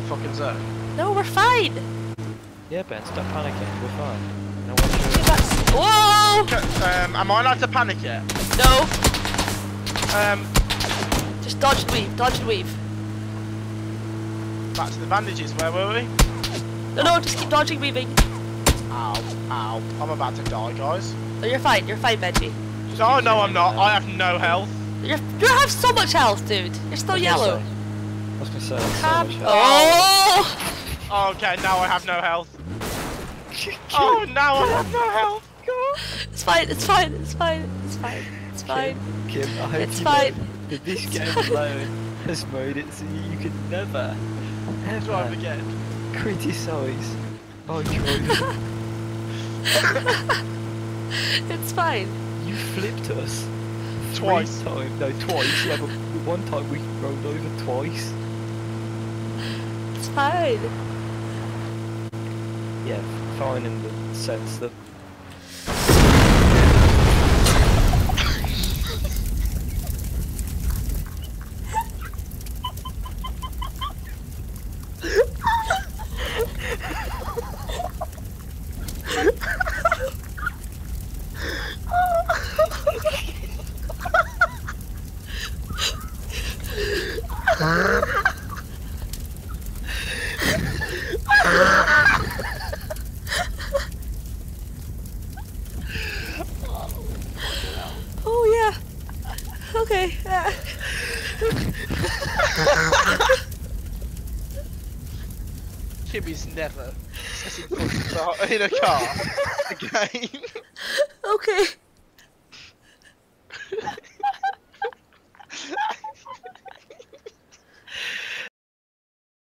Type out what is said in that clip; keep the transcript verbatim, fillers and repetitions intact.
fucking zone? No, we're fine. Yeah, Ben, stop panicking. We're fine. No one's sure. Whoa! Okay, um, am I allowed to panic yet? No. Um, Just dodge and weave. Dodge and weave. back to the bandages. Where were we? No, no, just keep dodging, weaving. Ow, ow. I'm about to die, guys. No, you're fine. You're fine, Benji. Oh, no, I'm not. I have no health. You're, you have so much health, dude. You're still yellow. I was gonna say, that's so Come- much Oh! Oh, okay, now I have no health. Oh, now I have no health. It's fine. It's fine. It's fine. It's fine. It's fine. Kim, Kim, I hope It's you fine. know that this game alone has made it so you can never, Drive ever again. criticise our choice. It's fine. You flipped us. Twice. Three times. No, twice. Yeah, but one time we rolled over twice. It's fine. Yeah, fine in the sense that. Oh yeah. Okay. Uh. Kimmy's never sitting in a car again. Okay.